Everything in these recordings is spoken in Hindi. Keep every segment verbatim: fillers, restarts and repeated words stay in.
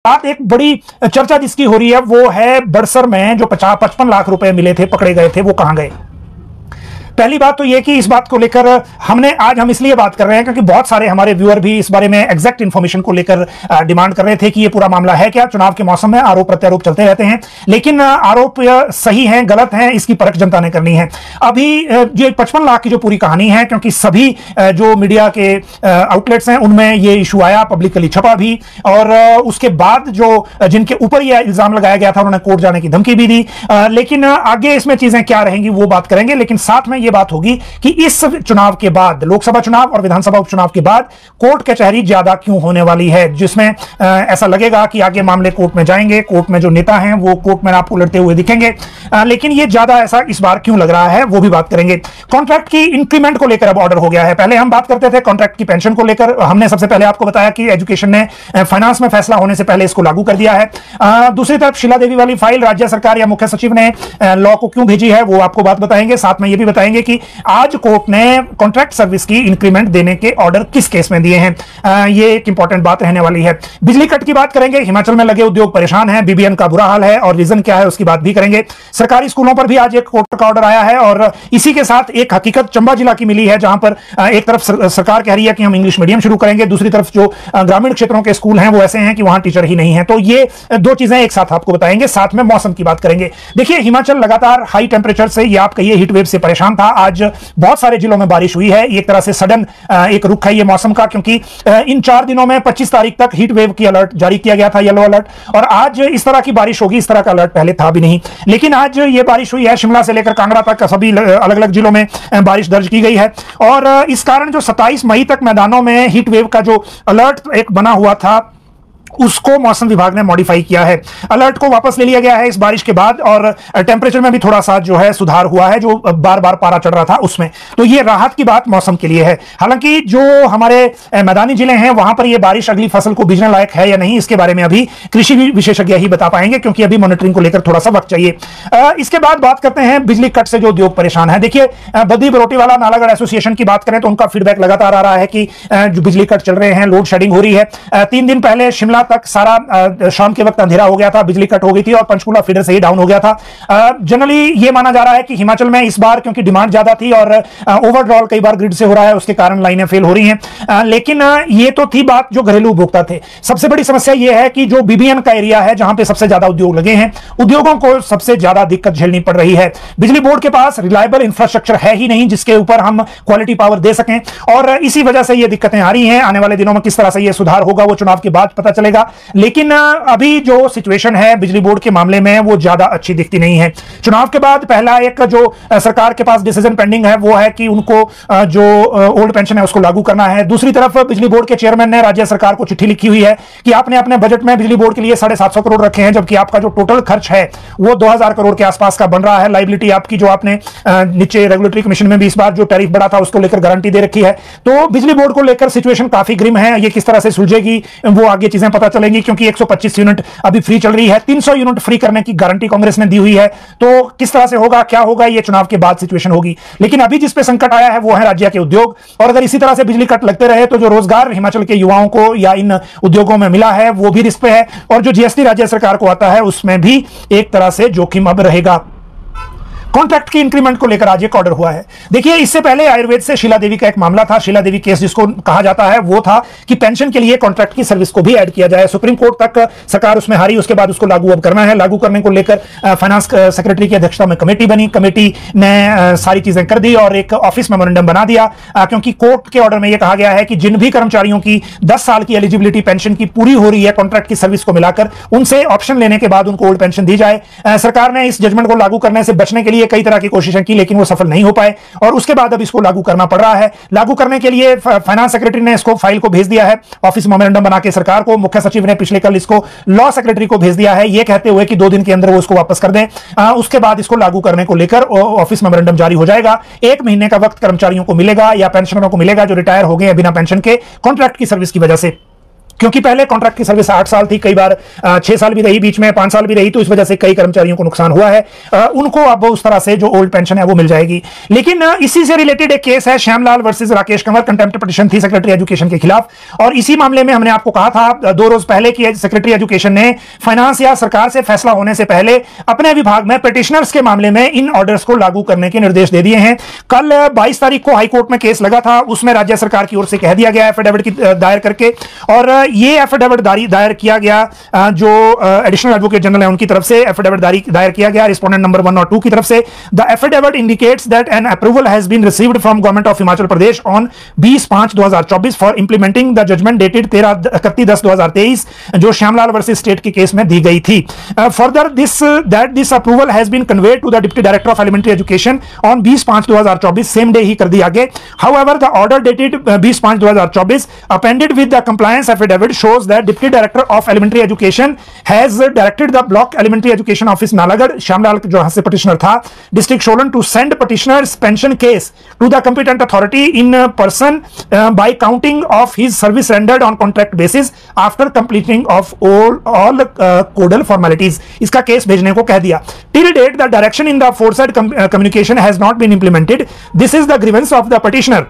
बात एक बड़ी चर्चा जिसकी हो रही है वो है बड़सर में जो पचास पचपन लाख रुपए मिले थे, पकड़े गए थे, वो कहां गए। पहली बात तो यह कि इस बात को लेकर हमने आज हम इसलिए बात कर रहे हैं क्योंकि बहुत सारे हमारे व्यूअर भी इस बारे में एग्जैक्ट इंफॉर्मेशन को लेकर डिमांड कर रहे थे कि ये पूरा मामला है क्या। चुनाव के मौसम में आरोप प्रत्यारोप चलते रहते हैं, लेकिन आरोप सही हैं गलत हैं इसकी परख जनता ने करनी है। अभी ये पचपन लाख की जो पूरी कहानी है, क्योंकि सभी जो मीडिया के आउटलेट्स हैं उनमें ये इशू आया, पब्लिकली छपा भी, और उसके बाद जो जिनके ऊपर यह इल्जाम लगाया गया था उन्होंने कोर्ट जाने की धमकी भी दी। लेकिन आगे इसमें चीजें क्या रहेंगी वो बात करेंगे, लेकिन साथ में यह बात होगी कि इस चुनाव के बाद, लोकसभा चुनाव और विधानसभा उपचुनाव के बाद कोर्ट कचहरी ज्यादा क्यों होने वाली है, जिसमें आ, ऐसा लगेगा कि आगे मामले कोर्ट में जाएंगे, कोर्ट में जो नेता हैं वो कोर्ट में आपको लड़ते हुए दिखेंगे। आ, लेकिन ये ज्यादा ऐसा इस बार क्यों लग रहा है वो भी बात करेंगे। कॉन्ट्रैक्ट की इंक्रीमेंट को लेकर अब ऑर्डर हो गया है। पहले हम बात करते थे कॉन्ट्रैक्ट की पेंशन को लेकर, हमने सबसे पहले आपको बताया कि एजुकेशन ने फाइनेंस में फैसला होने से पहले इसको लागू कर दिया है। आ, दूसरी तरफ शीला देवी वाली फाइल राज्य सरकार या मुख्य सचिव ने लॉ को क्यों भेजी है वो आपको बात बताएंगे। साथ में ये भी बताएंगे कि आज कोर्ट ने कॉन्ट्रैक्ट सर्विस की इंक्रीमेंट देने के ऑर्डर किस केस में दिए हैं। आ, ये एक इंपॉर्टेंट बात रहने वाली है। बिजली कट की बात करेंगे, हिमाचल में लगे उद्योग परेशान हैं, बीबीएन का बुरा हाल है और रीजन क्या है उसकी बात भी करेंगे। सरकारी स्कूलों पर भी आज एक कोर्ट का ऑर्डर आया है और इसी के साथ एक हकीकत चंबा जिला की मिली है, जहां पर एक तरफ सरकार कह रही है कि हम इंग्लिश मीडियम शुरू करेंगे, दूसरी तरफ जो ग्रामीण क्षेत्रों के स्कूल हैं वो ऐसे हैं कि वहां टीचर ही नहीं है। तो ये दो चीजें एक साथ आपको बताएंगे, साथ में मौसम की बात करेंगे। देखिए हिमाचल लगातार हाई टेंपरेचर से या आप कहिए हीट वेव से परेशान था। आज बहुत सारे जिलों में बारिश हुई है, एक तरह से सडन एक रुख है ये मौसम का, क्योंकि इन चार दिनों में पच्चीस तारीख तक हीट वेव की अलर्ट जारी किया गया था, येलो अलर्ट, और आज इस तरह की बारिश होगी इस तरह का अलर्ट पहले था भी नहीं। लेकिन आज ये बारिश हुई है, शिमला से लेकर कांगड़ा तक सभी अलग अलग जिलों में बारिश दर्ज की गई है, और इस कारण जो सत्ताईस मई तक मैदानों में हीट वेव का जो अलर्ट एक बना हुआ था उसको मौसम विभाग ने मॉडिफाई किया है। अलर्ट को वापस ले लिया गया है इस बारिश के बाद, और टेंपरेचर में भी थोड़ा सा जो है सुधार हुआ है, जो बार बार पारा चढ़ रहा था उसमें। तो ये राहत की बात मौसम के लिए है। हालांकि जो हमारे मैदानी जिले हैं वहां पर ये बारिश अगली फसल को बीजने लायक है या नहीं इसके बारे में अभी कृषि विशेषज्ञ ही बता पाएंगे, क्योंकि अभी मॉनिटरिंग को लेकर थोड़ा सा वक्त चाहिए। इसके बाद बात करते हैं बिजली कट से जो उद्योग परेशान है। देखिए बद्दी बरोटीवाला नालागढ़ एसोसिएशन की बात करें तो उनका फीडबैक लगातार आ रहा है कि जो बिजली कट चल रहे हैं, लोड शेडिंग हो रही है। तीन दिन पहले शिमला तक सारा शाम के वक्त अंधेरा हो गया था, बिजली कट हो गई थी और पंचकूला फीडर से ही डाउन हो गया था। जनरली ये माना जा रहा है कि हिमाचल में इस बार क्योंकि डिमांड ज्यादा थी और ओवरड्रॉल कई बार ग्रिड से हो रहा है, उसके कारण लाइनें फेल हो रही हैं। लेकिन ये तो थी बात जो घरेलू उपभोक्ता थे। सबसे बड़ी समस्या यह है कि जो बीबीएन का एरिया है जहां पे सबसे ज्यादा उद्योग लगे हैं, उद्योगों को सबसे ज्यादा दिक्कत झेलनी पड़ रही है। बिजली बोर्ड के पास रिलायबल इंफ्रास्ट्रक्चर है ही नहीं जिसके ऊपर हम क्वालिटी पावर दे सकें, और इसी वजह से ये दिक्कतें आ रही हैं। आने वाले दिनों में किस तरह से ये सुधार होगा वो चुनाव के बाद पता चलेगा, लेकिन अभी जो सिचुएशन है बिजली बोर्ड के मामले में वो ज्यादा अच्छी दिखती नहीं है। चुनाव के बाद पहला एक जो सरकार के पास डिसीजन पेंडिंग है वो है कि उनको जो ओल्ड पेंशन है उसको लागू करना है। दूसरी तरफ बिजली बोर्ड के चेयरमैन ने राज्य सरकार को चिट्ठी लिखी हुई है कि आपने अपने बजट में बिजली बोर्ड के लिए साढ़े सात सौ करोड़ रखे हैं, जबकि आपका जो टोटल खर्च है वो दो हजार करोड़ के आसपास का बन रहा है। लाइबिलिटी आपकी जो आपने नीचे रेगुलेटरी कमीशन में भी इस बार जो टैरिफ बढ़ा था उसको लेकर गारंटी दे रखी है। तो बिजली बोर्ड को लेकर सिचुएशन काफी ग्रिम है। ये किस तरह से सुलझेगी वो आगे चीजें पता चलेंगी, क्योंकि एक सौ पच्चीस यूनिट अभी फ्री चल रही है, तीन सौ यूनिट फ्री करने की गारंटी कांग्रेस ने दी हुई है। तो किस तरह से होगा, क्या होगा, ये चुनाव के बाद सिचुएशन होगी। लेकिन अभी जिस पे संकट आया है वो है राज्य के उद्योग, और अगर इसी तरह से बिजली कट लगते रहे तो जो रोजगार हिमाचल के युवाओं को या इन उद्योगों में मिला है वो भी रिस्क पे है, और जो जीएसटी राज्य सरकार को आता है उसमें भी एक तरह से जोखिम अब रहेगा। कॉन्ट्रैक्ट की इंक्रीमेंट को लेकर आज एक ऑर्डर हुआ है। देखिए इससे पहले आयुर्वेद से शीला देवी का एक मामला था, शीला देवी केस जिसको कहा जाता है, वो था कि पेंशन के लिए कॉन्ट्रैक्ट की सर्विस को भी ऐड किया जाए। सुप्रीम कोर्ट तक सरकार उसमें हारी, उसके बाद उसको लागू अब करना है। लागू करने को लेकर फाइनेंस सेक्रेटरी की अध्यक्षता में कमेटी बनी, कमेटी ने सारी चीजें कर दी और एक ऑफिस मेमोरेंडम बना दिया, क्योंकि कोर्ट के ऑर्डर में यह कहा गया है कि जिन भी कर्मचारियों की दस साल की एलिजिबिलिटी पेंशन की पूरी हो रही है कॉन्ट्रैक्ट की सर्विस को मिलाकर, उनसे ऑप्शन लेने के बाद उनको ओल्ड पेंशन दी जाए। सरकार ने इस जजमेंट को लागू करने से बचने के लिए कई तरह की कोशिश की, लेकिन वो सफल नहीं हो पाए और उसके बाद अब इसको लागू करना पड़ रहा है। लागू करने के लिए फाइनेंस सेक्रेटरी ने इसको फाइल को भेज दिया है ऑफिस मेमोरेंडम बना के सरकार को। मुख्य सचिव ने पिछले कल इसको लॉ सेक्रेटरी को भेज दिया है, ये कहते हुए कि दो दिन के अंदर वो इसको वापस कर दें। आ, उसके बाद इसको लागू करने को लेकर ऑफिस मेमोरेंडम जारी हो जाएगा। एक महीने का वक्त कर्मचारियों को मिलेगा या पेंशनरों को मिलेगा जो रिटायर हो गए बिना पेंशन के कॉन्ट्रैक्ट की सर्विस की वजह से। क्योंकि पहले कॉन्ट्रैक्ट की सर्विस आठ साल थी, कई बार छह साल भी रही, बीच में पांच साल भी रही, तो इस वजह से कई कर्मचारियों को नुकसान हुआ है। उनको अब उस तरह से जो ओल्ड पेंशन है वो मिल जाएगी। लेकिन इसी से रिलेटेड एक केस है Shyamlal versus Rakesh Kanwar, contempt petition थी सेक्रेटरी एजुकेशन के खिलाफ। और इसी मामले में हमने आपको कहा था दो रोज पहले कि सेक्रेटरी एजुकेशन ने फाइनेंस या सरकार से फैसला होने से पहले अपने विभाग में पिटिशनर्स के मामले में इन ऑर्डर्स को लागू करने के निर्देश दे दिए हैं। कल बाईस तारीख को हाईकोर्ट में केस लगा था, उसमें राज्य सरकार की ओर से कह दिया गया एफिडेविट की दायर करके, और ये एफिडेविट दायर किया गया जो एडिशनल एडवोकेट जनरल है उनकी तरफ से एफिडेविट दायर किया गया रिस्पोंडेंट नंबर वन और टू की तरफ से। The affidavit indicates that an approval has been received from government of Himachal Pradesh on बीस पांच दो हजार चौबीस for implementing the judgment dated तेरह इकतीस दस दो हजार तेईस जो श्यामलाल वर्सेस स्टेट के केस में दी गई थी। Further this that this approval has been conveyed to the deputy director of elementary education on बीस पांच दो हजार चौबीस, सेम डे ही कर दिया गया। हाउएवर द ऑर्डर डेटेड बीस पांच दो हजार चौबीस appended with the compliance affidavit shows that Deputy Director of Elementary Education has directed the Block Elementary Education Office Nalagarh, Shyamlal जो यहाँ से petitioner था, District Solan, to send petitioner's pension case to the competent authority in person uh, by counting of his service rendered on contract basis after completing of all all uh, codal formalities. इसका केस भेजने को कह दिया। Till date, the direction in the aforesaid com uh, communication has not been implemented. This is the grievance of the petitioner.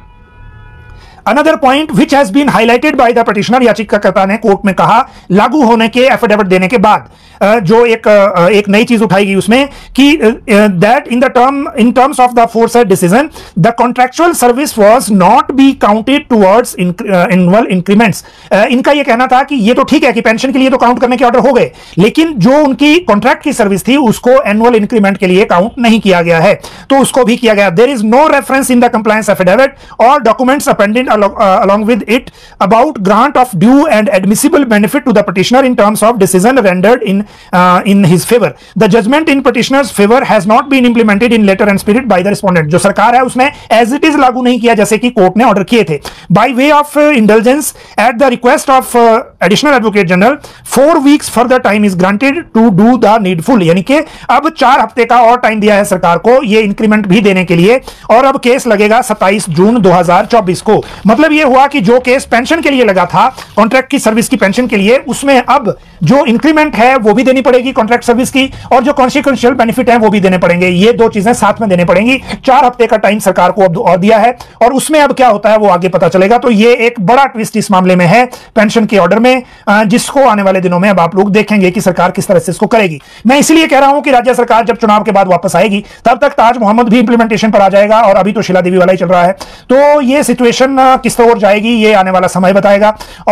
Another point which has been highlighted by the petitioner, याचिकाकर्ता ने कोर्ट में कहा लागू होने के एफिडेविट देने के बाद जो एक एक नई चीज उठाई गई उसमें कि that in the term in terms of the foresight decision the contractual service was not be counted towards annual increments. इनका यह कहना था कि ये तो ठीक है कि पेंशन के लिए तो काउंट करने के ऑर्डर हो गए, लेकिन जो उनकी कॉन्ट्रैक्ट की सर्विस थी उसको एनुअल इंक्रीमेंट के लिए काउंट नहीं किया गया है, तो उसको भी किया गया। There is no reference in the compliance affidavit और documents appended along, uh, along with it about grant of due and admissible benefit to the petitioner in terms of decision rendered in uh, in his favor. The judgment in petitioner's favor has not been implemented in letter and spirit by the respondent. जो सरकार है उसने as it is लागू नहीं किया जैसे कि कोर्ट ने ऑर्डर किए थे। By way of uh, indulgence at the request of uh, additional advocate general, four weeks further time is granted to do the needful. यानी कि अब चार हफ्ते का और टाइम दिया है सरकार को ये इंक्रीमेंट भी देने के लिए, और अब केस लगेगा सत्ताईस जून दो हजार चौबीस को। मतलब ये हुआ कि जो केस पेंशन के लिए लगा था, कॉन्ट्रैक्ट की सर्विस की पेंशन के लिए, उसमें अब जो इंक्रीमेंट है वो भी देनी पड़ेगी कॉन्ट्रैक्ट सर्विस की, और जो कॉन्सिक्वेंशियल बेनिफिट है वो भी देने पड़ेंगे। ये दो चीजें साथ में देने पड़ेंगी। चार हफ्ते का टाइम सरकार को अब और दिया है, और उसमें अब क्या होता है वो आगे पता चलेगा। तो ये एक बड़ा ट्विस्ट इस मामले में है पेंशन के ऑर्डर में, जिसको आने वाले दिनों में अब आप लोग देखेंगे कि सरकार किस तरह से इसको करेगी। मैं इसलिए कह रहा हूं कि राज्य सरकार जब चुनाव के बाद वापस आएगी तब तक ताज मोहम्मद भी इंप्लीमेंटेशन पर आ जाएगा, और अभी तो शीला देवी वाला ही चल रहा है। तो ये सिचुएशन किस तरह जाएगी ये आने वाला समय बताएगा।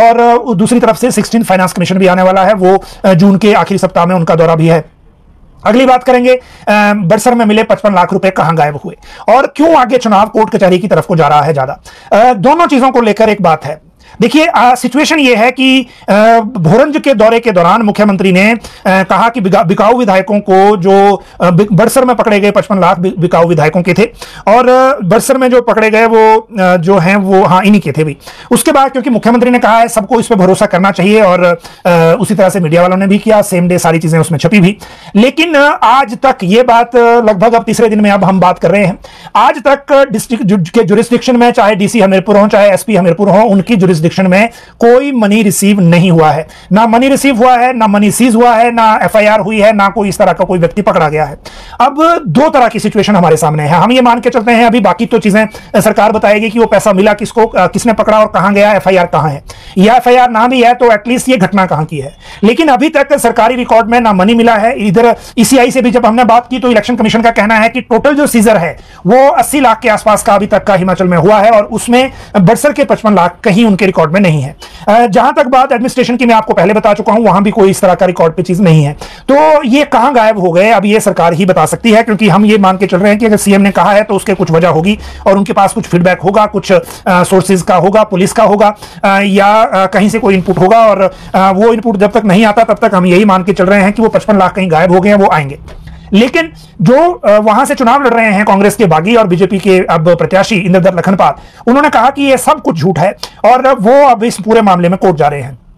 और दूसरी तरफ से सिक्सटीन फाइनेंस कमीशन भी आने वाला है, वो जून के आखिरी सप्ताह में उनका दौरा भी है। अगली बात करेंगे बड़सर में मिले पचपन लाख रुपए कहां गायब हुए और क्यों आगे चुनाव कोर्ट कचहरी की तरफ को जा रहा है ज्यादा। दोनों चीजों को लेकर एक बात है। देखिए सिचुएशन ये है कि भोरंज के दौरे के दौरान मुख्यमंत्री ने आ, कहा कि बिकाऊ विधायकों को जो बड़सर में पकड़े गए पचपन लाख बिकाऊ विधायकों के थे, और बड़सर में जो पकड़े गए वो जो हैं वो हाँ इन्हीं के थे भी। उसके बाद क्योंकि मुख्यमंत्री ने कहा है सबको इस पर भरोसा करना चाहिए, और आ, उसी तरह से मीडिया वालों ने भी किया, सेम डे सारी चीजें उसमें छपी भी। लेकिन आज तक ये बात लगभग अब तीसरे दिन में अब हम बात कर रहे हैं, आज तक डिस्ट्रिक्ट के जुरिस्डिक्शन में चाहे डीसी हमीरपुर हो चाहे एसपी हमीरपुर हो, उनकी जुरिस्डिक्शन में कोई मनी रिसीव नहीं हुआ है। ना मनी रिसीव हुआ है, ना मनी सीज हुआ है, ना एफआईआर हुई है, ना कोई इस तरह का कोई व्यक्ति पकड़ा गया है। अब दो तरह की सिचुएशन हमारे सामने है। हम ये मान के चलते हैं अभी बाकी तो चीजें सरकार बताएगी कि वो पैसा मिला किसको, किसने पकड़ा और कहां गया, एफआईआर कहां है, या एफआईआर ना भी है तो एटलीस्ट ये घटना कहां की है। लेकिन अभी तक सरकारी रिकॉर्ड में ना मनी मिला है। इधर ईसीआई से भी जब हमने बात की तो इलेक्शन कमीशन का कहना है कि टोटल जो सीजर है वो अस्सी लाख के आसपास का अभी तक का हिमाचल में हुआ है, और उसमें बड़सर के पचपन लाख कहीं उनके रिकॉर्ड में नहीं है। जहां तक बात एडमिनिस्ट्रेशन की मैं आपको पहले बता चुका हूं, वहां भी कोई इस तरह का रिकॉर्ड पे चीज नहीं है। तो ये कहां गायब हो गए अब ये सरकार ही बता सकती है, क्योंकि हम ये मान के चल रहे हैं कि अगर सीएम ने कहा है तो उसके कुछ वजह होगी, और उनके पास कुछ फीडबैक होगा, कुछ सोर्सेज का होगा, पुलिस का होगा, आ, या आ, कहीं से कोई इनपुट होगा, और आ, वो इनपुट जब तक नहीं आता तब तक हम यही मान के चल रहे हैं कि वो पचपन लाख कहीं गायब हो गए हैं, वो आएंगे। लेकिन जो वहां से चुनाव लड़ रहे हैं कांग्रेस के बागी और बीजेपी के अब प्रत्याशी इंद्रदत्त लखनपाल, उन्होंने कहा कि यह सब कुछ झूठ है, और वो अब इस पूरे मामले में कोर्ट जा रहे हैं।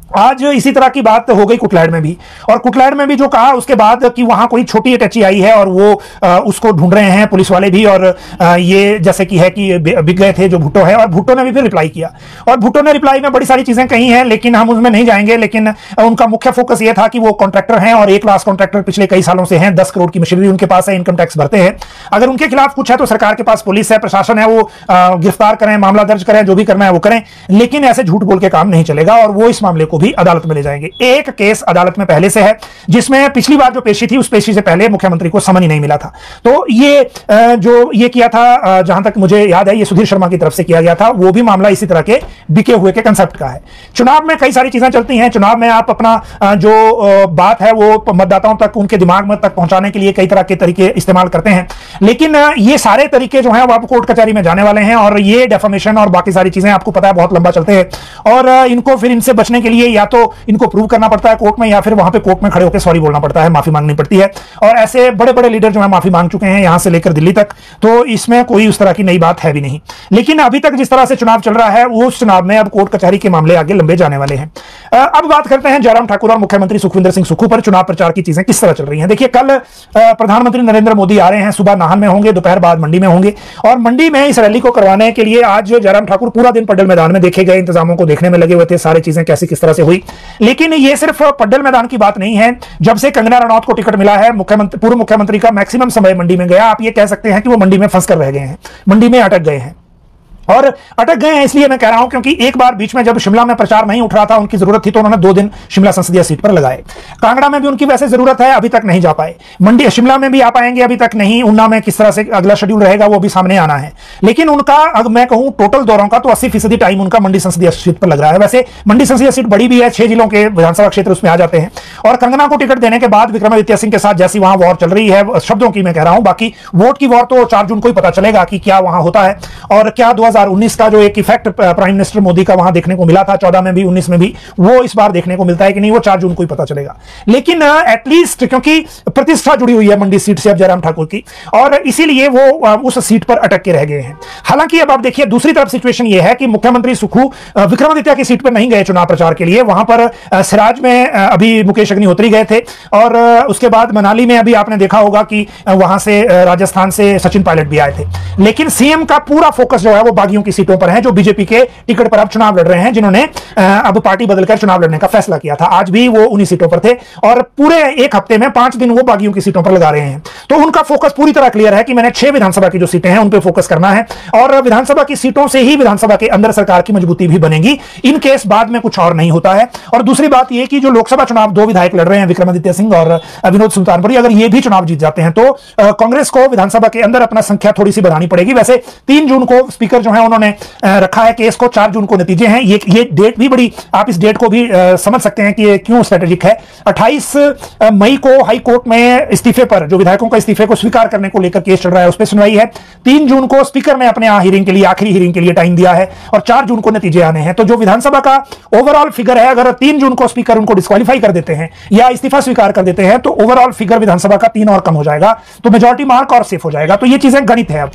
आज इसी तरह की बात हो गई कुटलैड़ में भी, और कुटलैड़ में भी जो कहा उसके बाद कि वहां कोई छोटी अटैची आई है और वो आ, उसको ढूंढ रहे हैं पुलिस वाले भी, और आ, ये जैसे कि है कि बिक गए थे जो भुट्टो है, और भुट्टो ने भी फिर रिप्लाई किया, और भुट्टो ने रिप्लाई में बड़ी सारी चीजें कही हैं, लेकिन हम उसमें नहीं जाएंगे। लेकिन उनका मुख्य फोकस ये था कि वो कॉन्ट्रैक्टर हैं और एक लाख कॉन्ट्रैक्टर पिछले कई सालों से हैं, दस करोड़ की मशीनरी उनके पास है, इनकम टैक्स भरते हैं, अगर उनके खिलाफ कुछ है तो सरकार के पास पुलिस है, प्रशासन है, वो गिरफ्तार करें, मामला दर्ज करें, जो भी करना है वो करें, लेकिन ऐसे झूठ बोल के काम नहीं चलेगा, और वो इस मामले को भी अदालत में ले जाएंगे। एक केस अदालत में पहले से है जिसमें पिछली बार जो पेशी थी उस पेशी से पहले मुख्यमंत्री को समन ही नहीं मिला था, तो ये जो ये किया था, जहां तक मुझे याद है ये सुधीर शर्मा की तरफ से किया गया था, वो भी मामला इसी तरह के बिके हुए के कंसेप्ट का है। चुनाव में कई सारी चीजें चलती हैं, चुनाव में आप अपना जो बात है वो मतदाताओं तक, उनके दिमाग में तक पहुंचाने के लिए कई तरह के तरीके इस्तेमाल करते हैं, लेकिन ये सारे तरीके जो है वो आप कोर्ट कचहरी में जाने वाले हैं, और ये डेफामेशन और बाकी सारी चीजें आपको पता है बहुत लंबा चलते हैं, और इनको फिर इनसे बचने के लिए या तो इनको प्रूव करना पड़ता है कोर्ट में, या फिर वहां पे कोर्ट में खड़े होकर सॉरी बोलना पड़ता है, माफी मांगनी पड़ती है, और ऐसे बड़े बड़े लीडर जो है माफी मांग चुके हैं यहां से लेकर दिल्ली तक, तो इसमें कोई उस तरह की नई बात है भी नहीं। लेकिन अभी तक जिस तरह से चुनाव चल रहा है उस चुनाव में अब कोर्ट कचहरी के मामले आगे लंबे जाने वाले हैं। अब बात करते हैं जयराम ठाकुर और मुख्यमंत्री सुखविंदर सिंह सुक्खू पर चुनाव प्रचार की चीजें किस तरह चल रही हैं। देखिए, कल प्रधानमंत्री नरेंद्र मोदी आ रहे हैं, सुबह नाहन में होंगे, दोपहर बाद मंडी में होंगे, और मंडी में इस रैली को करवाने के लिए आज जयराम ठाकुर पूरा दिन पड्डल मैदान में देखे गए, इंतजामों को देखने में लगे हुए थे, सारी चीजें कैसी किस तरह से हुई। लेकिन ये सिर्फ पड्डल मैदान की बात नहीं है, जब से कंगना रनौत को टिकट मिला है, मुख्यमंत्री पूर्व मुख्यमंत्री का मैक्सिमम समय मंडी में गया, आप ये कह सकते हैं कि वो मंडी में फंस कर रह गए हैं, मंडी में अटक गए हैं। और अटक गए हैं इसलिए मैं कह रहा हूं क्योंकि एक बार बीच में जब शिमला में प्रचार नहीं उठ रहा था, उनकी जरूरत थी, तो उन्होंने दो दिन शिमला संसदीय सीट पर लगाए। कांगड़ा में भी उनकी वैसे जरूरत है, अभी तक नहीं जा पाए। मंडी शिमला में भी आ पाएंगे, अभी तक नहीं। उन्ना में किस तरह से अगला शेड्यूल रहेगा वो भी सामने आना है। लेकिन उनका अगर मैं कहूं टोटल दौरों का तो अस्सी फीसदी टाइम उनका मंडी संसदीय सीट पर लग रहा है। वैसे मंडी संसदीय सीट बड़ी भी है, छह जिलों के विधानसभा क्षेत्र उसमें आ जाते हैं, और कंगना को टिकट देने के बाद विक्रमादित्य सिंह के साथ जैसी वहां वॉर चल रही है, शब्दों की मैं कह रहा हूं, बाकी वोट की वॉर तो चार जून को ही पता चलेगा कि क्या वहां होता है, और क्या दो हजार उन्नीस का जो एक इफेक्ट प्राइम मिनिस्टर मोदी का वहां देखने को मिला था, चौदह में भी उन्नीस में भी, वो इस बार देखने को मिलता है कि नहीं, वो चार जून को ही पता चलेगा। लेकिन एटलीस्ट क्योंकि प्रतिष्ठा जुड़ी हुई है मंडी सीट से अब जयराम ठाकुर की, और इसीलिए वो उस सीट पर अटक के रह गए हैं। हालांकि अब आप देखिए दूसरी तरफ सिचुएशन ये है कि मुख्यमंत्री सुक्खू विक्रमादित्य की सीट पर नहीं गए चुनाव प्रचार के लिए, वहां पर सिराज में अभी मुकेश अग्निहोत्री गए थे, और उसके बाद मनाली में अभी आपने देखा होगा कि वहां से राजस्थान से सचिन पायलट भी आए थे। लेकिन सीएम का पूरा फोकस जो है वो बागियों की सीटों पर है, जो बीजेपी के टिकट पर अब चुनाव लड़ रहे हैं, जिन्होंने अब पार्टी बदलकर चुनाव लड़ने का फैसला किया था। आज भी वो उन्हीं सीटों पर थे, और पूरे एक हफ्ते में पांच दिन वो बागियों की सीटों पर लगा रहे हैं। तो उनका फोकस पूरी तरह क्लियर है कि मैंने छह विधानसभा की जो सीटें हैं उन पर फोकस करना है, और विधानसभा की सीटों से ही विधानसभा के अंदर सरकार की मजबूती भी बनेगी, इन केस बाद में कुछ और नहीं होता है। और दूसरी बात यह कि जो लोकसभा चुनाव दो विधायक लड़ रहे हैं, विक्रमादित्य सिंह और विनोद सुल्तानपुरी, अगर ये भी चुनाव जीत जाते हैं तो कांग्रेस को विधानसभा के अंदर अपना संख्या थोड़ी सी बढ़ानी पड़ेगी। वैसे तीन जून को स्पीकर जो है उन्होंने रखा है केस को, चार जून को नतीजे हैं। ये ये डेट भी बड़ी, आप इस डेट को भी आ, समझ सकते हैं कि ये क्यों स्ट्रेटेजिक है। अट्ठाईस मई को हाई कोर्ट में इस्तीफे पर, जो विधायकों का इस्तीफे को स्वीकार करने को लेकर केस चल रहा है, उस पर सुनवाई है। तीन जून को स्पीकर ने अपने हियरिंग के लिए, आखिरी हियरिंग के लिए टाइम दिया है, और चार जून को नतीजे आने हैं। तो जो विधानसभा का ओवरऑल फिगर है, अगर तीन जून को स्पीकर उनको डिस्क्वालीफाई कर देते हैं या इस्तीफा स्वीकार कर देते हैं, तो ओवरऑल फिगर विधानसभा का तीन और कम हो जाएगा, तो मेजॉरिटी मार्क और सेफ हो जाएगा। तो ये चीजें गणित है अब।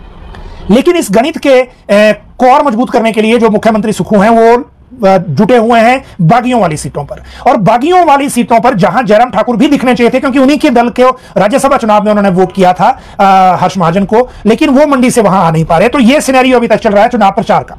लेकिन इस गणित के ए, को और मजबूत करने के लिए जो मुख्यमंत्री सुक्खू हैं वो जुटे हुए हैं बागियों वाली सीटों पर, और बागियों वाली सीटों पर जहां जयराम ठाकुर भी दिखने चाहिए थे, क्योंकि उन्हीं के दल के राज्यसभा चुनाव में उन्होंने वोट किया था आ, हर्ष महाजन को, लेकिन वो मंडी से वहां आ नहीं पा रहे। तो ये सिनेरियो अभी तक चल रहा है चुनाव प्रचार का।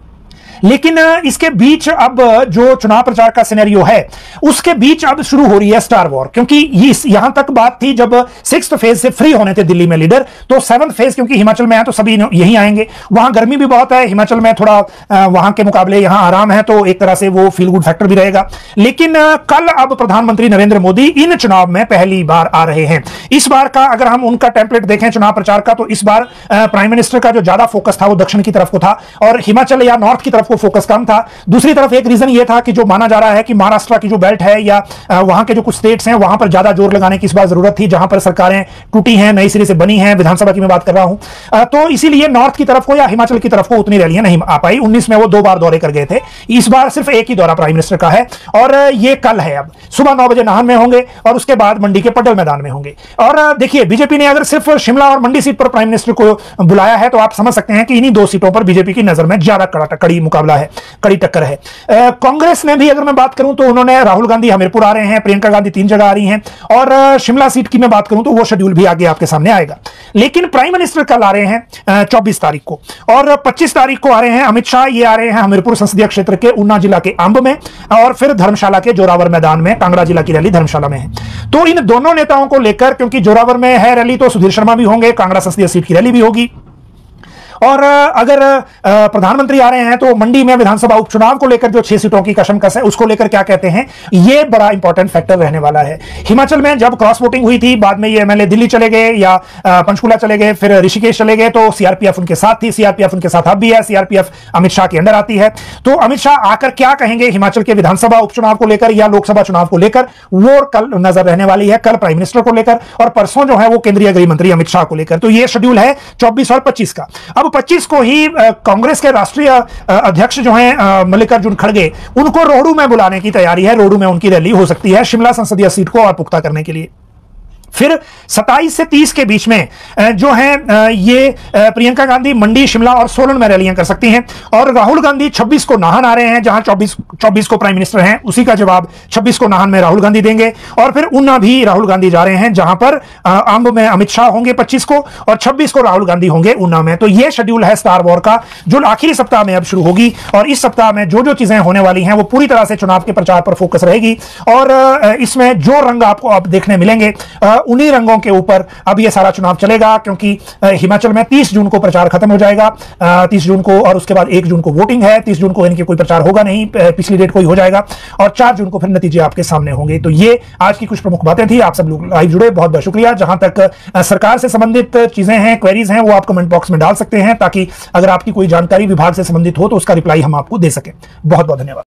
लेकिन इसके बीच अब जो चुनाव प्रचार का सिनेरियो है, उसके बीच अब शुरू हो रही है स्टार वॉर, क्योंकि यहां तक बात थी जब सिक्स्थ फेज से फ्री होने थे दिल्ली में लीडर, तो सेवंथ फेज क्योंकि हिमाचल में है तो सभी यहीं आएंगे। वहां गर्मी भी बहुत है, हिमाचल में थोड़ा वहां के मुकाबले यहां आराम है, तो एक तरह से वो फील गुड फैक्टर भी रहेगा। लेकिन कल अब प्रधानमंत्री नरेंद्र मोदी इन चुनाव में पहली बार आ रहे हैं। इस बार का अगर हम उनका टेम्पलेट देखें चुनाव प्रचार का, तो इस बार प्राइम मिनिस्टर का जो ज्यादा फोकस था वो दक्षिण की तरफ को था, और हिमाचल या नॉर्थ की तरफ को फोकस कम था। दूसरी तरफ एक रीजन यह था कि जो माना जा रहा है कि महाराष्ट्र की जो बेल्ट है या वहां के जो कुछ स्टेट्स हैं, वहां पर ज्यादा जोर लगाने की इस बार जरूरत थी, जहां पर सरकारें टूटी हैं, नई सिरे से बनी हैं, विधानसभा की मैं बात कर रहा हूं। तो इसीलिए नॉर्थ की तरफ को या हिमाचल की तरफ को उतनी रैलियां नहीं आ पाई। उन्नीस में वो दो बार दौरे कर गए थे, इस बार सिर्फ एक ही दौरा प्राइम मिनिस्टर का है, और ये कल है। अब सुबह नौ बजे नाहन में होंगे और उसके बाद मंडी के पड्डल मैदान में होंगे। और देखिए, बीजेपी ने अगर सिर्फ शिमला और मंडी सीट पर प्राइम मिनिस्टर को बुलाया है, तो आप समझ सकते हैं कि इन्हीं दो सीटों पर बीजेपी की नजर में ज्यादा कड़ा कड़ी मुकाबला मुकाबला है, कड़ी टक्कर है। कांग्रेस ने भी अगर मैं बात करूं तो उन्होंने राहुल गांधी हमीरपुर आ रहे हैं, प्रियंका गांधी तीन जगह आ रही हैं, और शिमला सीट की मैं बात करूं तो वो शेड्यूल भी आगे आपके सामने आएगा। लेकिन प्राइम मिनिस्टर कल आ रहे हैं चौबीस तारीख को, और पच्चीस तारीख को आ रहे हैं अमित शाह। ये आ रहे हैं हमीरपुर संसदीय क्षेत्र के ऊना जिला के अंब में, और फिर धर्मशाला के जोरावर मैदान में, कांगड़ा जिला की रैली धर्मशाला में है। तो इन दोनों नेताओं को लेकर, क्योंकि जोरावर में है रैली तो सुधीर शर्मा भी होंगे, कांगड़ा संसदीय सीट की रैली भी होगी, और अगर प्रधानमंत्री आ रहे हैं तो मंडी में विधानसभा उपचुनाव को लेकर जो छह सीटों की कशमकश है उसको लेकर क्या कहते हैं, ये बड़ा इंपॉर्टेंट फैक्टर रहने वाला है। हिमाचल में जब क्रॉस वोटिंग हुई थी, बाद में ये एमएलए दिल्ली चले गए या पंचकुला चले गए, फिर ऋषिकेश चले गए, तो सीआरपीएफ उनके साथ थी, सीआरपीएफ उनके साथ अब भी है, सीआरपीएफ अमित शाह के अंडर आती है। तो अमित शाह आकर क्या कहेंगे हिमाचल के विधानसभा उपचुनाव को लेकर या लोकसभा चुनाव को लेकर, वो कल नजर रहने वाली है, कल प्राइम मिनिस्टर को लेकर, और परसों जो है वो केंद्रीय गृह मंत्री अमित शाह को लेकर। तो ये शेड्यूल है चौबीस और पच्चीस का। अब पच्चीस को ही कांग्रेस के राष्ट्रीय अध्यक्ष जो हैं मल्लिकार्जुन खड़गे, उनको रोहडू में बुलाने की तैयारी है। रोहडू में उनकी रैली हो सकती है शिमला संसदीय सीट को और पुख्ता करने के लिए। फिर सत्ताईस से तीस के बीच में जो है ये प्रियंका गांधी मंडी, शिमला और सोलन में रैलियां कर सकती हैं, और राहुल गांधी छब्बीस को नाहन आ रहे हैं, जहां चौबीस चौबीस को प्राइम मिनिस्टर हैं, उसी का जवाब छब्बीस को नाहन में राहुल गांधी देंगे। और फिर ऊना भी राहुल गांधी जा रहे हैं, जहां पर अंब में अमित शाह होंगे पच्चीस को, और छब्बीस को राहुल गांधी होंगे ऊना में। तो यह शेड्यूल है स्टार वॉर का, जो आखिरी सप्ताह में अब शुरू होगी, और इस सप्ताह में जो जो चीजें होने वाली हैं वो पूरी तरह से चुनाव के प्रचार पर फोकस रहेगी। और इसमें जो रंग आपको अब देखने मिलेंगे, उन्हीं रंगों के ऊपर अब यह सारा चुनाव चलेगा, क्योंकि हिमाचल में तीस जून को प्रचार खत्म हो जाएगा, तीस जून को, और उसके बाद एक जून को वोटिंग है। तीस जून को इनके कोई प्रचार होगा नहीं, पिछली डेट को ही हो जाएगा, और चार जून को फिर नतीजे आपके सामने होंगे। तो ये आज की कुछ प्रमुख बातें थी। आप सब लोग लाइव जुड़े, बहुत बहुत शुक्रिया। जहां तक सरकार से संबंधित चीजें हैं, क्वेरीज हैं, वो आप कमेंट बॉक्स में डाल सकते हैं, ताकि अगर आपकी कोई जानकारी विभाग से संबंधित हो तो उसका रिप्लाई हम आपको दे सकें। बहुत बहुत धन्यवाद।